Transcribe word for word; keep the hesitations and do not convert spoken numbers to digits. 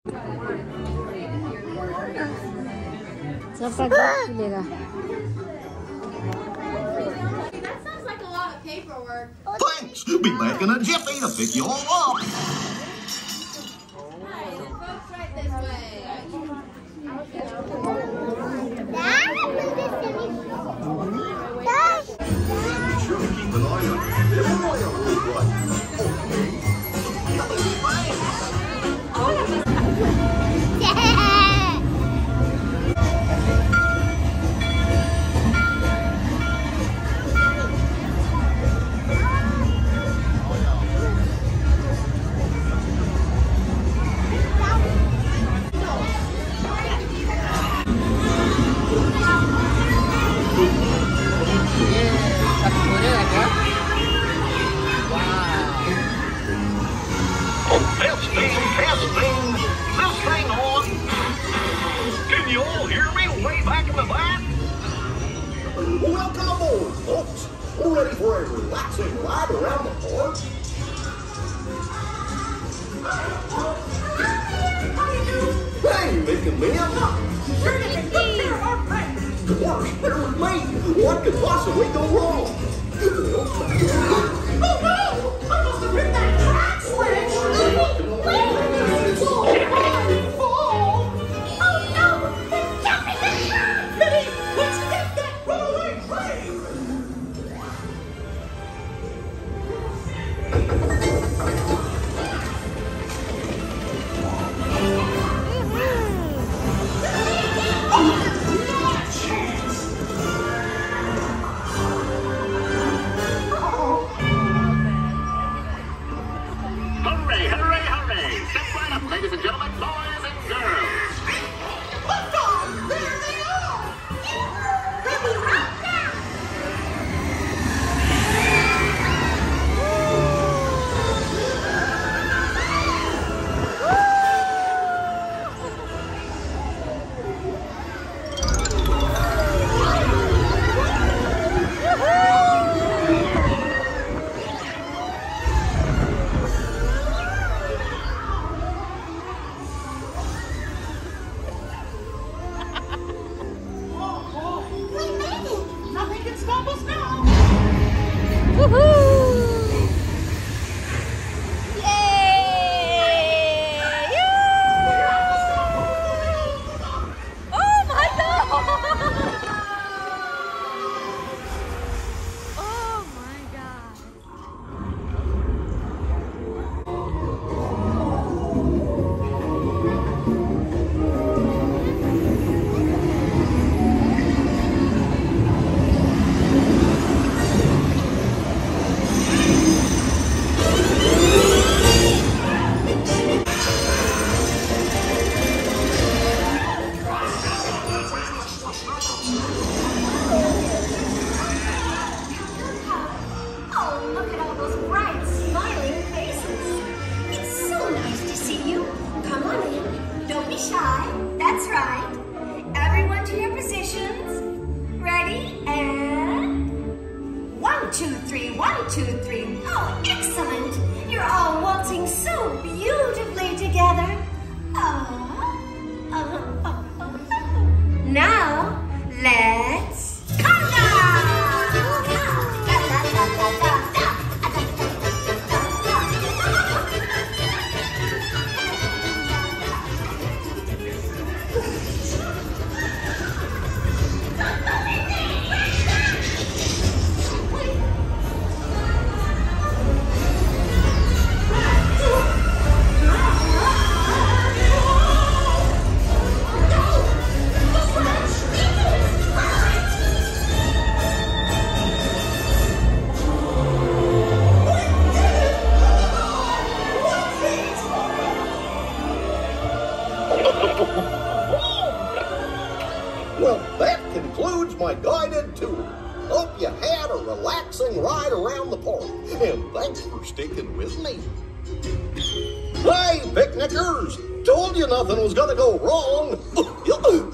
सब पैसा मिलेगा। That sounds like a lot of paperwork. Thanks. Be back in a jiffy to pick you all up. Hi, the folks right this way. Be sure to keep an eye on it. If the oil is right. Okay. Testing, testing, this thing on. Can you all hear me way back in the back? Welcome aboard, folks. We're ready for a relaxing ride around the park. Hey, Mick and Mia. Of course, bear with me. What could possibly go wrong? Oh no! I must have hit that track switch! Ladies and gentlemen, boys and girls. Lift off! There they are! Let me rock down! two, three. Oh, excellent! You're all waltzing so beautifully together. Oh, oh, oh, oh, oh. Now, let's conga! Well, that concludes my guided tour. Hope you had a relaxing ride around the park, and thanks for sticking with me. Hey, picnickers! Told you nothing was gonna go wrong.